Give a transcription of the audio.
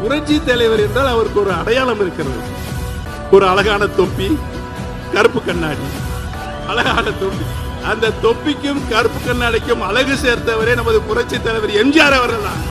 புரட்சி தலைவர் என்றால் அவருக்கு ஒரு அடையாளம் இருக்கிறது. ஒரு அழகான தொப்பி, கருப்பு கண்ணாடி, அழகான தொப்பி. அந்த தொப்பிக்கும் கருப்பு கண்ணாடிக்கும் அழகு சேர்த்தவரே நமது புரட்சி தலைவர் எம்ஜிஆர் அவர்கள் தான்.